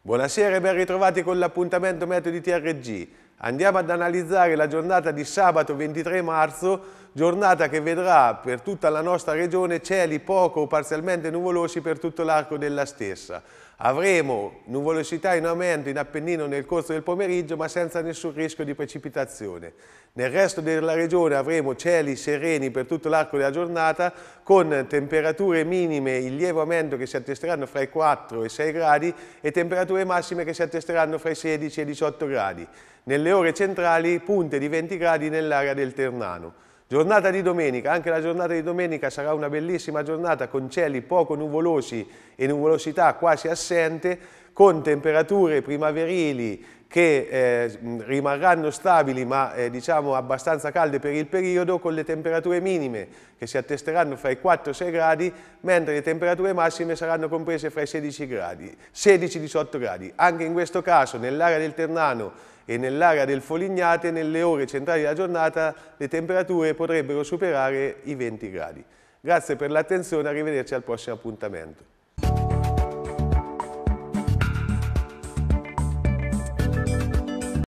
Buonasera e ben ritrovati con l'appuntamento Metodi TRG. Andiamo ad analizzare la giornata di sabato 23 marzo, giornata che vedrà per tutta la nostra regione cieli poco o parzialmente nuvolosi per tutto l'arco della stessa. Avremo nuvolosità in aumento in Appennino nel corso del pomeriggio, ma senza nessun rischio di precipitazione. Nel resto della regione avremo cieli sereni per tutto l'arco della giornata, con temperature minime in lieve aumento che si attesteranno fra i 4 e i 6 gradi e temperature massime che si attesteranno fra i 16 e i 18 gradi. Nelle ore centrali punte di 20 gradi nell'area del Ternano. Giornata di domenica, anche la giornata di domenica sarà una bellissima giornata con cieli poco nuvolosi e nuvolosità quasi assente, con temperature primaverili che rimarranno stabili ma diciamo abbastanza calde per il periodo, con le temperature minime che si attesteranno fra i 4 e i 6 gradi, mentre le temperature massime saranno comprese fra i 16 gradi, 16-18 gradi. Anche in questo caso nell'area del Ternano e nell'area del Folignate, nelle ore centrali della giornata, le temperature potrebbero superare i 20 gradi. Grazie per l'attenzione, arrivederci al prossimo appuntamento.